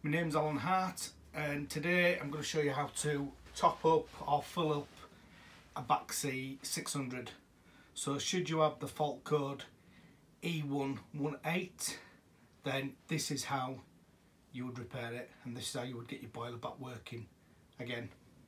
My name's Alan Hart, and today I'm going to show you how to top up or fill up a Baxi 600. So should you have the fault code E118, then this is how you would repair it, and this is how you would get your boiler back working again.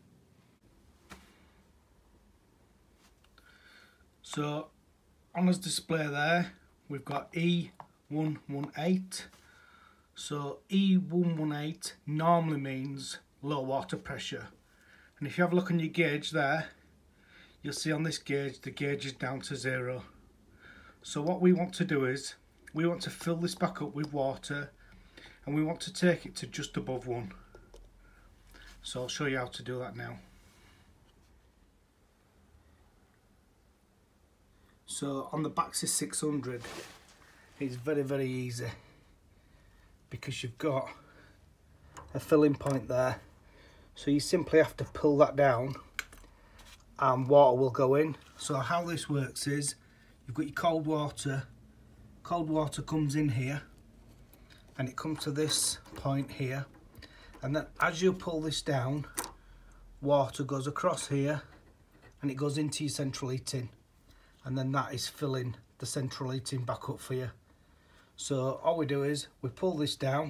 So on this display there we've got E118. So E118 normally means low water pressure, and if you have a look on your gauge there, you'll see on this gauge the gauge is down to 0. So what we want to do is we want to fill this back up with water, and we want to take it to just above 1. So I'll show you how to do that now. So on the Baxi 600 it's very easy, because you've got a filling point there, so you simply have to pull that down and water will go in. So how this works is you've got your cold water comes in here and it comes to this point here, and then as you pull this down, water goes across here and it goes into your central heating, and then that is filling the central heating back up for you. So all we do is we pull this down,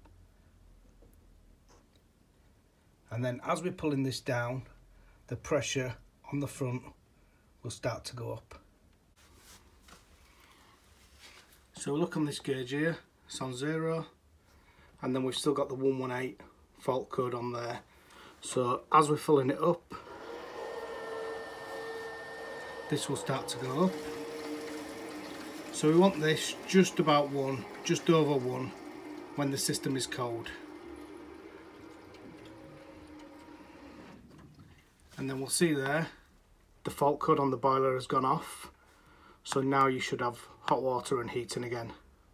and then as we're pulling this down, the pressure on the front will start to go up. So look on this gauge here, it's on 0, and then we've still got the 118 fault code on there. So as we're filling it up, this will start to go up. So we want this just about 1, just over 1 when the system is cold. And then we'll see there, the fault code on the boiler has gone off. So now you should have hot water and heating again.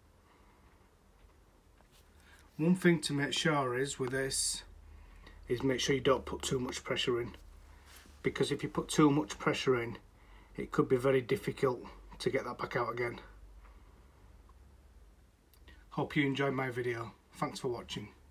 One thing to make sure is with this, is make sure you don't put too much pressure in. Because if you put too much pressure in, it could be very difficult to get that back out again. Hope you enjoyed my video. Thanks for watching.